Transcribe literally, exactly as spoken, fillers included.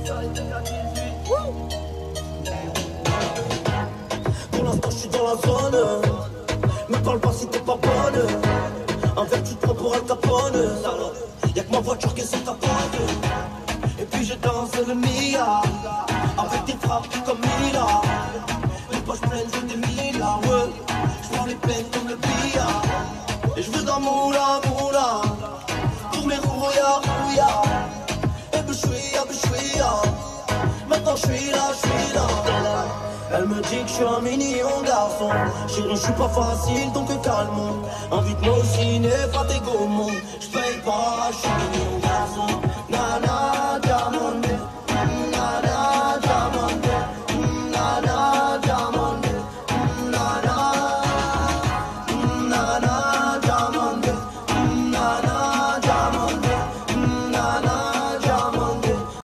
Pour l'instant je suis dans la zone. Me parle pas si t'es pas bonne. Un verre tu te prends pour Al Capone. Y'a que ma voiture qui est sur ta pointe. Et puis je danse le Mia avec des frappes comme Mila. Les poches pleines de des milliards, ouais. J'prends les peines comme le billard. Et je veux dans moula moula pour mes rouillards rouillards. Et bouchouilla bouchouilla. Maintenant je suis là, je suis là. Elle me dit que je suis un mignon garçon. Chérie, je suis pas facile, donc calme. Invite-moi au ciné, pas tes gaumons. Je paye pas, je suis mignon garçon. Nana.